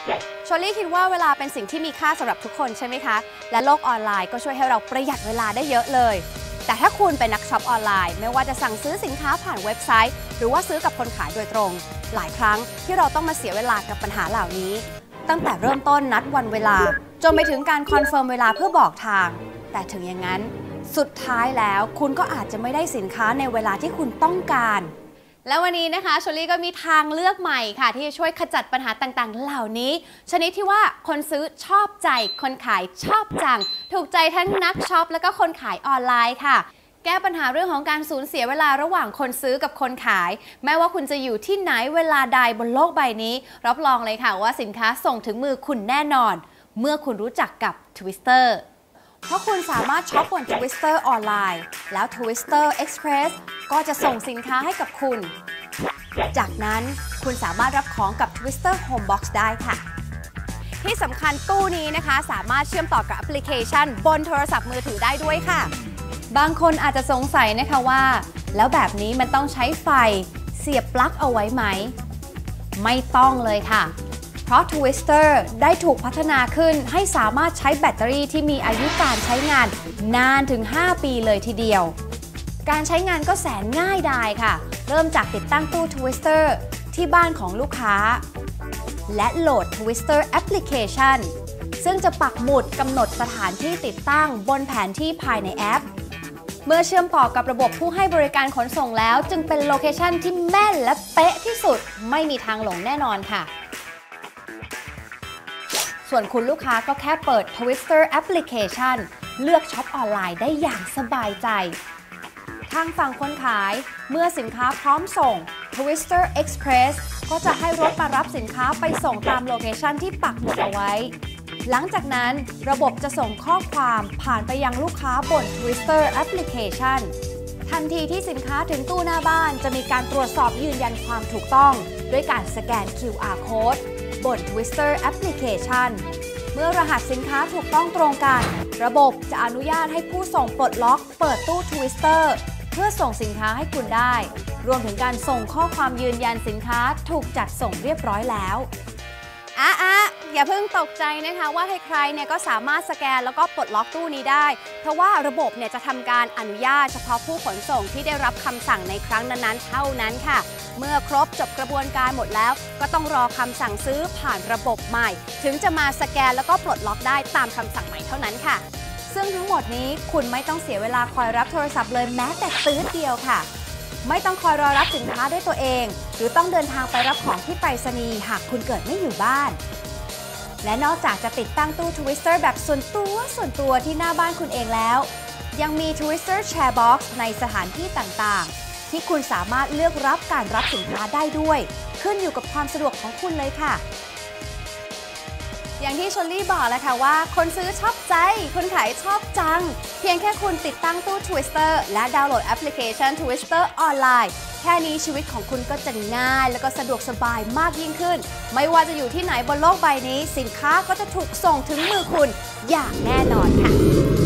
ชลลี่คิดว่าเวลาเป็นสิ่งที่มีค่าสำหรับทุกคนใช่ไหมคะและโลกออนไลน์ก็ช่วยให้เราประหยัดเวลาได้เยอะเลยแต่ถ้าคุณเป็นนักช็อปออนไลน์ไม่ว่าจะสั่งซื้อสินค้าผ่านเว็บไซต์หรือว่าซื้อกับคนขายโดยตรงหลายครั้งที่เราต้องมาเสียเวลากับปัญหาเหล่านี้ตั้งแต่เริ่มต้นนัดวันเวลาจนไปถึงการคอนเฟิร์มเวลาเพื่อบอกทางแต่ถึงอย่างนั้นสุดท้ายแล้วคุณก็อาจจะไม่ได้สินค้าในเวลาที่คุณต้องการแล้ววันนี้นะคะชลลี่ก็มีทางเลือกใหม่ค่ะที่จะช่วยขจัดปัญหาต่างๆเหล่านี้ชนิดที่ว่าคนซื้อชอบใจคนขายชอบจังถูกใจทั้งนักช็อปและก็คนขายออนไลน์ค่ะแก้ปัญหาเรื่องของการสูญเสียเวลาระหว่างคนซื้อกับคนขายแม้ว่าคุณจะอยู่ที่ไหนเวลาใดบนโลกใบนี้รับรองเลยค่ะว่าสินค้าส่งถึงมือคุณแน่นอนเมื่อคุณรู้จักกับ Twister เพราะคุณสามารถช็อปบน Twister ออนไลน์แล้ว Twister Express ก็จะส่งสินค้าให้กับคุณจากนั้นคุณสามารถรับของกับ Twister Homebox ได้ค่ะที่สำคัญตู้นี้นะคะสามารถเชื่อมต่อกับแอปพลิเคชันบนโทรศัพท์มือถือได้ด้วยค่ะบางคนอาจจะสงสัยนะคะว่าแล้วแบบนี้มันต้องใช้ไฟเสียบปลั๊กเอาไว้ไหมไม่ต้องเลยค่ะเพราะ Twister ได้ถูกพัฒนาขึ้นให้สามารถใช้แบตเตอรี่ที่มีอายุการใช้งานนานถึง 5 ปีเลยทีเดียวการใช้งานก็แสนง่ายดายค่ะเริ่มจากติดตั้งตู้ Twister ที่บ้านของลูกค้าและโหลด Twister Application ซึ่งจะปักหมุดกำหนดสถานที่ติดตั้งบนแผนที่ภายในแอปเมื่อเชื่อมต่อกับระบบผู้ให้บริการขนส่งแล้วจึงเป็นโลเคชันที่แม่นและเป๊ะที่สุดไม่มีทางหลงแน่นอนค่ะส่วนคุณลูกค้าก็แค่เปิด Twister Application เลือกช็อปออนไลน์ได้อย่างสบายใจทางฝั่งคนขายเมื่อสินค้าพร้อมส่ง Twister Express ก็จะให้รถมารับสินค้าไปส่งตามโลเคชันที่ปักหมุดเอาไว้หลังจากนั้นระบบจะส่งข้อความผ่านไปยังลูกค้าบน Twister Application ทันทีที่สินค้าถึงตู้หน้าบ้านจะมีการตรวจสอบยืนยันความถูกต้องด้วยการสแกน QR Code บน Twister Application เมื่อรหัสสินค้าถูกต้องตรงกันระบบจะอนุญาตให้ผู้ส่งปลดล็อกเปิดตู้ Twister เพื่อส่งสินค้าให้คุณได้รวมถึงการส่งข้อความยืนยันสินค้าถูกจัดส่งเรียบร้อยแล้วอย่าเพิ่งตกใจนะคะว่าใครๆเนี่ยก็สามารถสแกนแล้วก็ปลดล็อกตู้นี้ได้เพราะว่าระบบเนี่ยจะทำการอนุญาตเฉพาะผู้ขนส่งที่ได้รับคำสั่งในครั้งนั้นๆเท่านั้นค่ะเมื่อครบจบกระบวนการหมดแล้วก็ต้องรอคำสั่งซื้อผ่านระบบใหม่ถึงจะมาสแกนแล้วก็ปลดล็อกได้ตามคำสั่งใหม่เท่านั้นค่ะซึ่งทั้งหมดนี้คุณไม่ต้องเสียเวลาคอยรับโทรศัพท์เลยแม้แต่ตื้อเดียวค่ะไม่ต้องคอยรอรับสินค้าด้วยตัวเองหรือต้องเดินทางไปรับของที่ไปรษณีย์หากคุณเกิดไม่อยู่บ้านและนอกจากจะติดตั้งตู้ Twister แบบส่วนตัวที่หน้าบ้านคุณเองแล้วยังมี Twister Sharebox ในสถานที่ต่างๆที่คุณสามารถเลือกรับการรับสินค้าได้ด้วยขึ้นอยู่กับความสะดวกของคุณเลยค่ะอย่างที่ชลลี่บอกแล้วค่ะว่าคนซื้อชอบใจคนขายชอบจังเพียงแค่คุณติดตั้งตู้ Twister และดาวน์โหลดแอปพลิเคชัน Twister ออนไลน์แค่นี้ชีวิตของคุณก็จะง่ายและก็สะดวกสบายมากยิ่งขึ้นไม่ว่าจะอยู่ที่ไหนบนโลกใบนี้สินค้าก็จะถูกส่งถึงมือคุณอย่างแน่นอนค่ะ